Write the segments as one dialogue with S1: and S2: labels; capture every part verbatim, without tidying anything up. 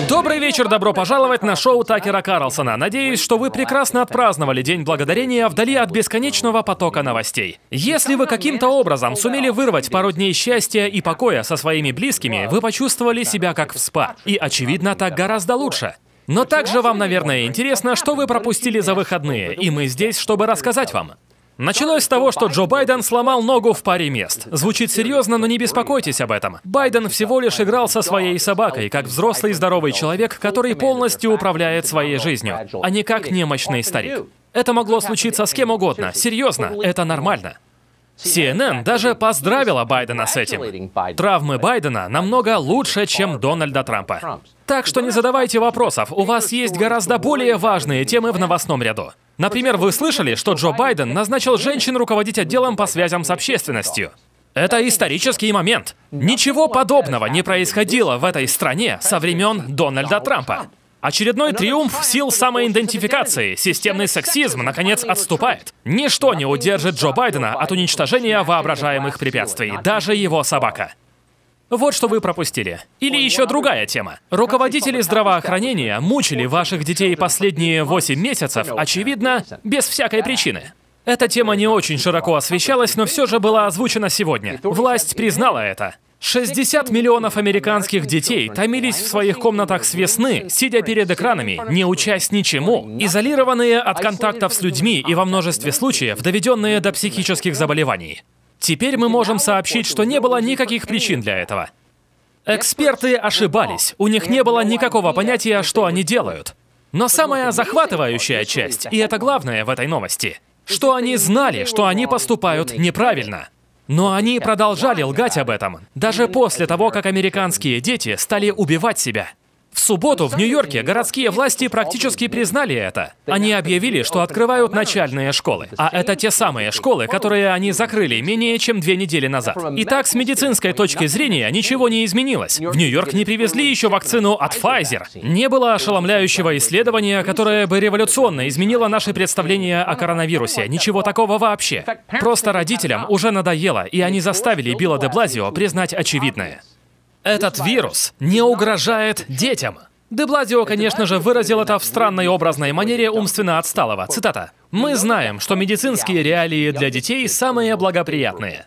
S1: Добрый вечер, добро пожаловать на шоу Такера Карлсона. Надеюсь, что вы прекрасно отпраздновали День Благодарения вдали от бесконечного потока новостей. Если вы каким-то образом сумели вырвать пару дней счастья и покоя со своими близкими, вы почувствовали себя как в спа. И, очевидно, так гораздо лучше. Но также вам, наверное, интересно, что вы пропустили за выходные, и мы здесь, чтобы рассказать вам. Началось с того, что Джо Байден сломал ногу в паре мест. Звучит серьезно, но не беспокойтесь об этом. Байден всего лишь играл со своей собакой, как взрослый здоровый человек, который полностью управляет своей жизнью, а не как немощный старик. Это могло случиться с кем угодно. Серьезно, это нормально. Си Эн Эн даже поздравила Байдена с этим. Травмы Байдена намного лучше, чем Дональда Трампа. Так что не задавайте вопросов, у вас есть гораздо более важные темы в новостном ряду. Например, вы слышали, что Джо Байден назначил женщин руководить отделом по связям с общественностью? Это исторический момент. Ничего подобного не происходило в этой стране со времен Дональда Трампа. Очередной триумф сил самоидентификации, системный сексизм, наконец, отступает. Ничто не удержит Джо Байдена от уничтожения воображаемых препятствий, даже его собака. Вот что вы пропустили. Или еще другая тема. Руководители здравоохранения мучили ваших детей последние восемь месяцев, очевидно, без всякой причины. Эта тема не очень широко освещалась, но все же была озвучена сегодня. Власть признала это. шестьдесят миллионов американских детей томились в своих комнатах с весны, сидя перед экранами, не учась ничему, изолированные от контактов с людьми и во множестве случаев доведенные до психических заболеваний. Теперь мы можем сообщить, что не было никаких причин для этого. Эксперты ошибались, у них не было никакого понятия, что они делают. Но самая захватывающая часть, и это главное в этой новости, что они знали, что они поступают неправильно. Но они продолжали лгать об этом, даже после того, как американские дети стали убивать себя. В субботу в Нью-Йорке городские власти практически признали это. Они объявили, что открывают начальные школы. А это те самые школы, которые они закрыли менее чем две недели назад. Итак, с медицинской точки зрения ничего не изменилось. В Нью-Йорк не привезли еще вакцину от Pfizer. Не было ошеломляющего исследования, которое бы революционно изменило наши представления о коронавирусе. Ничего такого вообще. Просто родителям уже надоело, и они заставили Билла де Блазио признать очевидное. Этот вирус не угрожает детям. Де Блазио, конечно же, выразил это в странной образной манере умственно отсталого. Цитата. «Мы знаем, что медицинские реалии для детей самые благоприятные».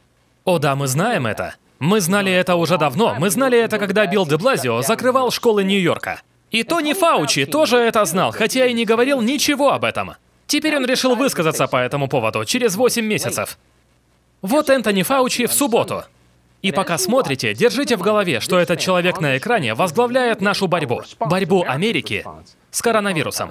S1: О да, мы знаем это. Мы знали это уже давно. Мы знали это, когда Билл де Блазио закрывал школы Нью-Йорка. И Тони Фаучи тоже это знал, хотя и не говорил ничего об этом. Теперь он решил высказаться по этому поводу через восемь месяцев. Вот Энтони Фаучи в субботу. И пока смотрите, держите в голове, что этот человек на экране возглавляет нашу борьбу. Борьбу Америки с коронавирусом.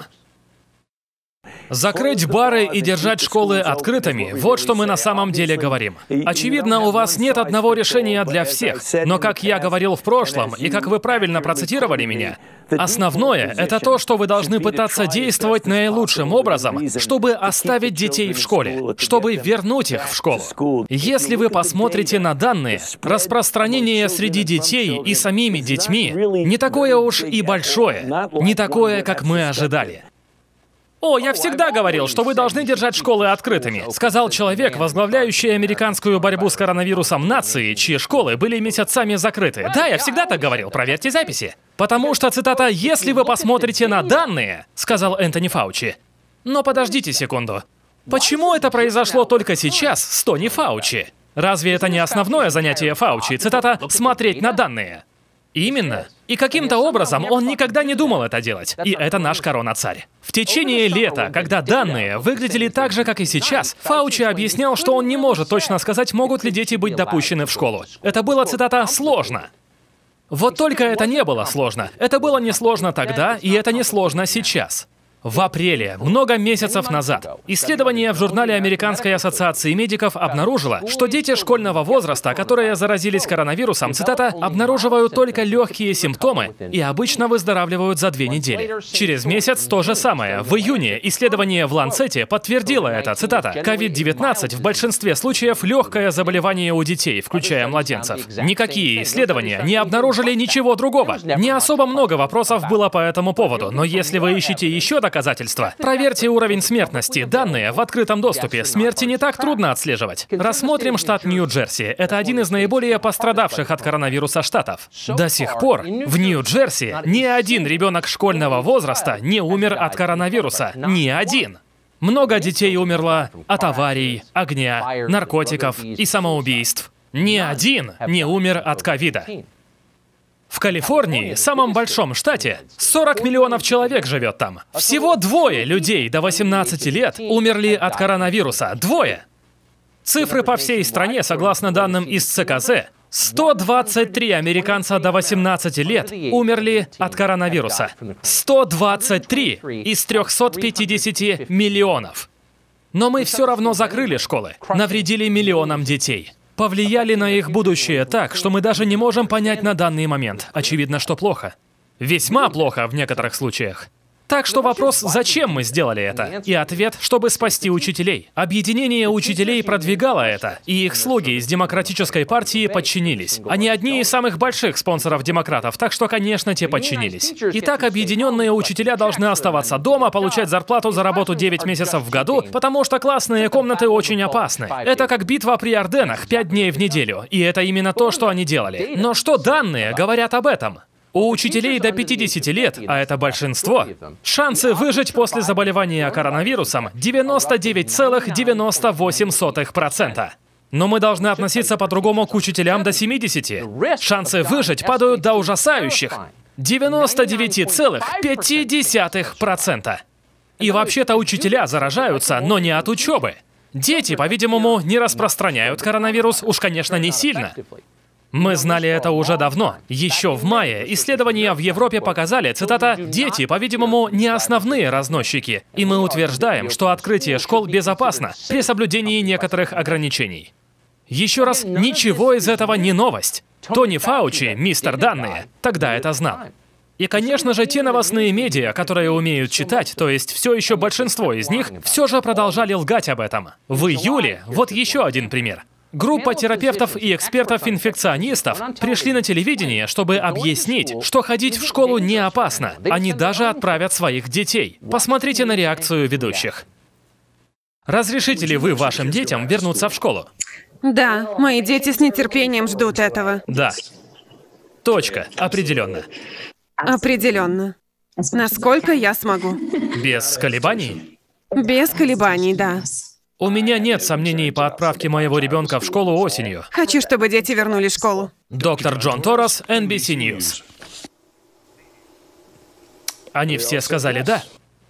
S1: Закрыть бары и держать школы открытыми – вот что мы на самом деле говорим. Очевидно, у вас нет одного решения для всех, но, как я говорил в прошлом, и как вы правильно процитировали меня, основное – это то, что вы должны пытаться действовать наилучшим образом, чтобы оставить детей в школе, чтобы вернуть их в школу. Если вы посмотрите на данные, распространение среди детей и самими детьми не такое уж и большое, не такое, как мы ожидали. «О, я всегда говорил, что вы должны держать школы открытыми», сказал человек, возглавляющий американскую борьбу с коронавирусом нации, чьи школы были месяцами закрыты. Да, я всегда так говорил, проверьте записи. Потому что, цитата, «если вы посмотрите на данные», сказал Энтони Фаучи. Но подождите секунду. Почему это произошло только сейчас с Тони Фаучи? Разве это не основное занятие Фаучи, цитата, «смотреть на данные»? Именно. И каким-то образом он никогда не думал это делать. И это наш корона-царь. В течение лета, когда данные выглядели так же, как и сейчас, Фаучи объяснял, что он не может точно сказать, могут ли дети быть допущены в школу. Это было, цитата, «сложно». Вот только это не было сложно. Это было несложно тогда, и это несложно сейчас. В апреле, много месяцев назад, исследование в журнале Американской ассоциации медиков обнаружило, что дети школьного возраста, которые заразились коронавирусом, цитата, обнаруживают только легкие симптомы и обычно выздоравливают за две недели. Через месяц то же самое. В июне исследование в Ланцете подтвердило это, цитата, ковид девятнадцать в большинстве случаев легкое заболевание у детей, включая младенцев. Никакие исследования не обнаружили ничего другого. Не особо много вопросов было по этому поводу, но если вы ищете еще доказательства, доказательства. Проверьте уровень смертности. Данные в открытом доступе. Смерти не так трудно отслеживать. Рассмотрим штат Нью-Джерси. Это один из наиболее пострадавших от коронавируса штатов. До сих пор в Нью-Джерси ни один ребенок школьного возраста не умер от коронавируса. Ни один. Много детей умерло от аварий, огня, наркотиков и самоубийств. Ни один не умер от ковида. В Калифорнии, самом большом штате, сорок миллионов человек живет там. Всего двое людей до восемнадцати лет умерли от коронавируса. Двое. Цифры по всей стране, согласно данным из ЦКЗ, сто двадцать три американца до восемнадцати лет умерли от коронавируса. сто двадцать три из трёхсот пятидесяти миллионов. Но мы все равно закрыли школы, навредили миллионам детей. Повлияли на их будущее так, что мы даже не можем понять на данный момент. Очевидно, что плохо. Весьма плохо в некоторых случаях. Так что вопрос, зачем мы сделали это? И ответ, чтобы спасти учителей. Объединение учителей продвигало это, и их слуги из Демократической партии подчинились. Они одни из самых больших спонсоров демократов, так что, конечно, те подчинились. Итак, объединенные учителя должны оставаться дома, получать зарплату за работу девять месяцев в году, потому что классные комнаты очень опасны. Это как битва при Орденах, пять дней в неделю, и это именно то, что они делали. Но что данные говорят об этом? У учителей до пятидесяти лет, а это большинство, шансы выжить после заболевания коронавирусом девяносто девять целых девяносто восемь сотых процента. Но мы должны относиться по-другому к учителям до семидесяти. Шансы выжить падают до ужасающих девяносто девять целых пять десятых процента. И вообще-то учителя заражаются, но не от учебы. Дети, по-видимому, не распространяют коронавирус, уж, конечно, не сильно. Мы знали это уже давно. Еще в мае исследования в Европе показали, цитата, «Дети, по-видимому, не основные разносчики, и мы утверждаем, что открытие школ безопасно при соблюдении некоторых ограничений». Еще раз, ничего из этого не новость. Тони Фаучи, мистер Данные, тогда это знал. И, конечно же, те новостные медиа, которые умеют читать, то есть все еще большинство из них, все же продолжали лгать об этом. В июле, вот еще один пример. Группа терапевтов и экспертов-инфекционистов пришли на телевидение, чтобы объяснить, что ходить в школу не опасно. Они даже отправят своих детей. Посмотрите на реакцию ведущих. Разрешите ли вы вашим детям вернуться в школу?
S2: Да, мои дети с нетерпением ждут этого.
S1: Да. Точка. Определенно.
S2: Определенно. Насколько я смогу.
S1: Без колебаний?
S2: Без колебаний, да.
S1: У меня нет сомнений по отправке моего ребенка в школу осенью.
S2: Хочу, чтобы дети вернули школу.
S1: Доктор Джон Торос, эн би си News. Они все сказали «да».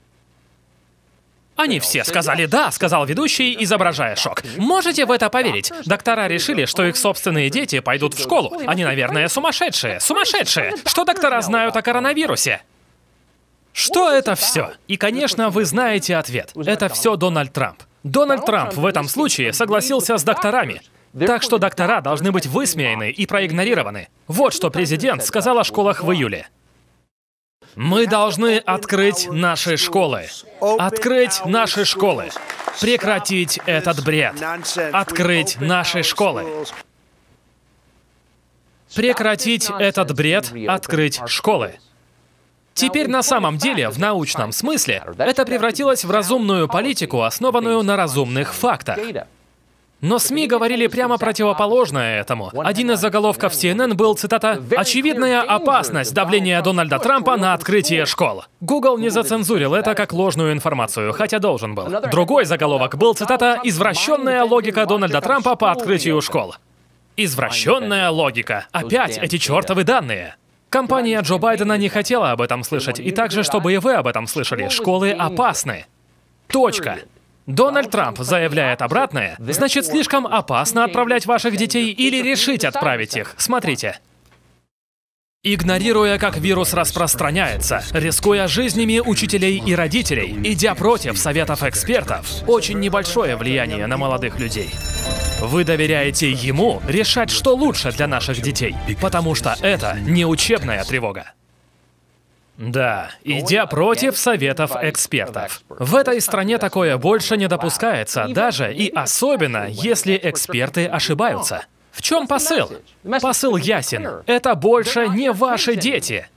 S1: Они все сказали «да», сказал ведущий, изображая шок. Можете в это поверить? Доктора решили, что их собственные дети пойдут в школу. Они, наверное, сумасшедшие. Сумасшедшие! Что доктора знают о коронавирусе? Что это все? И, конечно, вы знаете ответ. Это все Дональд Трамп. Дональд Трамп в этом случае согласился с докторами. Так что доктора должны быть высмеяны и проигнорированы. Вот что президент сказал о школах в июле. Мы должны открыть наши школы. Открыть наши школы. Прекратить этот бред. Открыть наши школы. Прекратить этот бред. Открыть школы. Теперь на самом деле, в научном смысле, это превратилось в разумную политику, основанную на разумных фактах. Но СМИ говорили прямо противоположное этому. Один из заголовков си эн эн был, цитата, «Очевидная опасность давления Дональда Трампа на открытие школ». Google не зацензурил это как ложную информацию, хотя должен был. Другой заголовок был, цитата, «Извращенная логика Дональда Трампа по открытию школ». Извращенная логика. Опять эти чертовы данные. Компания Джо Байдена не хотела об этом слышать, и также, чтобы и вы об этом слышали. Школы опасны. Точка. Дональд Трамп заявляет обратное, значит, слишком опасно отправлять ваших детей или решить отправить их. Смотрите. Игнорируя, как вирус распространяется, рискуя жизнями учителей и родителей, идя против советов экспертов, очень небольшое влияние на молодых людей. Вы доверяете ему решать, что лучше для наших детей, потому что это не учебная тревога. Да, идя против советов экспертов. В этой стране такое больше не допускается, даже и особенно, если эксперты ошибаются. В чем посыл? Посыл ясен. Это больше не ваши дети.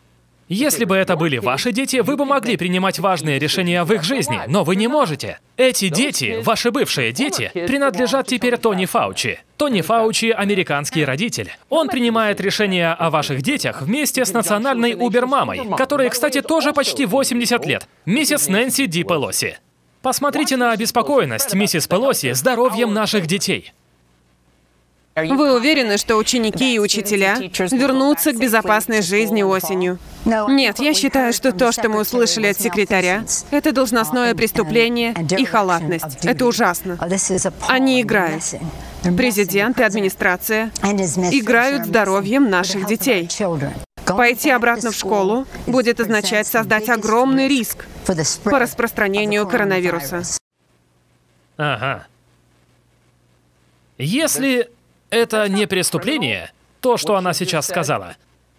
S1: Если бы это были ваши дети, вы бы могли принимать важные решения в их жизни, но вы не можете. Эти дети, ваши бывшие дети, принадлежат теперь Тони Фаучи. Тони Фаучи – американский родитель. Он принимает решения о ваших детях вместе с национальной убер-мамой, которой, кстати, тоже почти восемьдесят лет, миссис Нэнси Ди Пелоси. Посмотрите на обеспокоенность миссис Пелоси здоровьем наших детей.
S2: Вы уверены, что ученики и учителя вернутся к безопасной жизни осенью? Нет, я считаю, что то, что мы услышали от секретаря, это должностное преступление и халатность. Это ужасно. Они играют. Президент и администрация играют здоровьем наших детей. Пойти обратно в школу будет означать создать огромный риск по распространению коронавируса.
S1: Ага. Если это не преступление, то, что она сейчас сказала,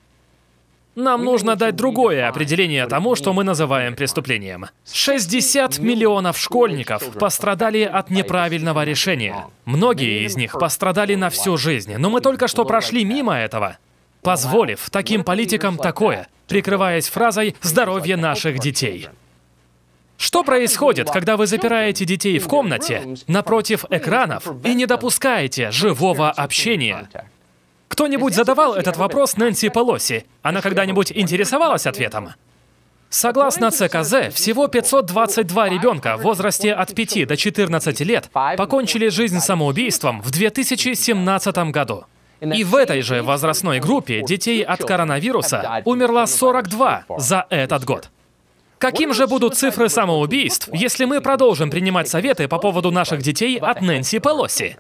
S1: нам нужно дать другое определение тому, что мы называем преступлением. шестьдесят миллионов школьников пострадали от неправильного решения. Многие из них пострадали на всю жизнь, но мы только что прошли мимо этого, позволив таким политикам такое, прикрываясь фразой «здоровье наших детей». Что происходит, когда вы запираете детей в комнате напротив экранов и не допускаете живого общения? Кто-нибудь задавал этот вопрос Нэнси Пелоси? Она когда-нибудь интересовалась ответом? Согласно Цэ Ка Зэ, всего пятьсот двадцать два ребенка в возрасте от пяти до четырнадцати лет покончили жизнь самоубийством в две тысячи семнадцатом году. И в этой же возрастной группе детей от коронавируса умерло сорок два за этот год. Каким же будут цифры самоубийств, если мы продолжим принимать советы по поводу наших детей от Нэнси Пелоси?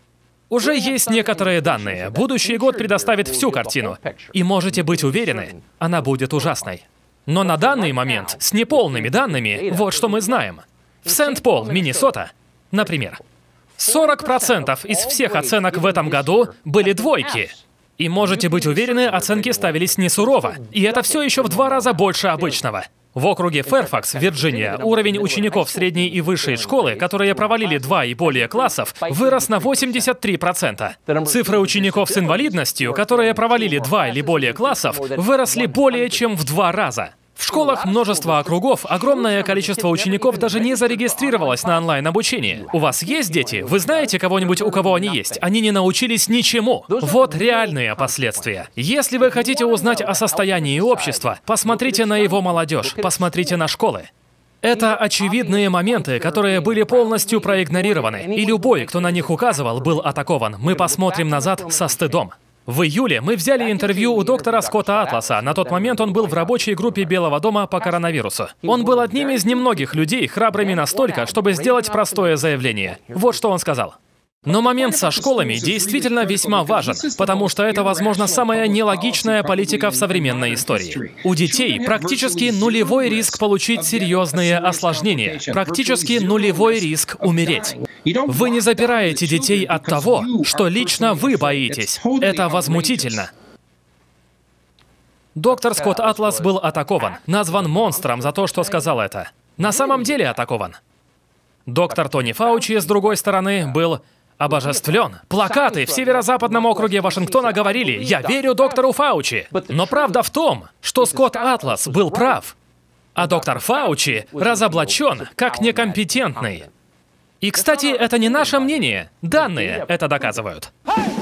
S1: Уже есть некоторые данные. Будущий год предоставит всю картину. И можете быть уверены, она будет ужасной. Но на данный момент, с неполными данными, вот что мы знаем. В Сент-Пол, Миннесота, например, сорок процентов из всех оценок в этом году были двойки. И можете быть уверены, оценки ставились не сурово. И это все еще в два раза больше обычного. В округе Фэрфакс, Вирджиния, уровень учеников средней и высшей школы, которые провалили два и более классов, вырос на восемьдесят три процента. Цифры учеников с инвалидностью, которые провалили два или более классов, выросли более чем в два раза. В школах множества округов огромное количество учеников даже не зарегистрировалось на онлайн-обучение. У вас есть дети? Вы знаете кого-нибудь, у кого они есть? Они не научились ничему. Вот реальные последствия. Если вы хотите узнать о состоянии общества, посмотрите на его молодежь, посмотрите на школы. Это очевидные моменты, которые были полностью проигнорированы, и любой, кто на них указывал, был атакован. Мы посмотрим назад со стыдом. В июле мы взяли интервью у доктора Скотта Атласа. На тот момент он был в рабочей группе Белого дома по коронавирусу. Он был одним из немногих людей, храбрыми настолько, чтобы сделать простое заявление. Вот что он сказал. Но момент со школами действительно весьма важен, потому что это, возможно, самая нелогичная политика в современной истории. У детей практически нулевой риск получить серьезные осложнения, практически нулевой риск умереть. Вы не запираете детей от того, что лично вы боитесь. Это возмутительно. Доктор Скотт Атлас был атакован, назван монстром за то, что сказал это. На самом деле атакован. Доктор Тони Фаучи, с другой стороны, был обожествлен. Плакаты в северо-западном округе Вашингтона говорили «Я верю доктору Фаучи». Но правда в том, что Скотт Атлас был прав, а доктор Фаучи разоблачен как некомпетентный. И, кстати, это не наше мнение. Данные это доказывают.